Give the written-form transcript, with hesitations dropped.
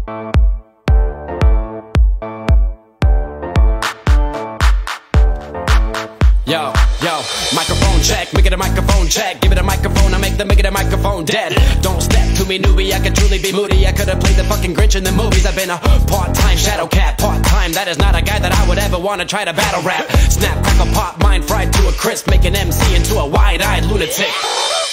Yo, microphone check, make it a microphone check. Give it a microphone, I make it a microphone dead. Don't step to me, newbie, I could truly be moody. I could have played the fucking Grinch in the movies. I've been a part-time shadow cat, part-time. That is not a guy that I would ever want to try to battle rap. Snap, crackle, pop, mind fried to a crisp. Make an MC into a wide-eyed lunatic.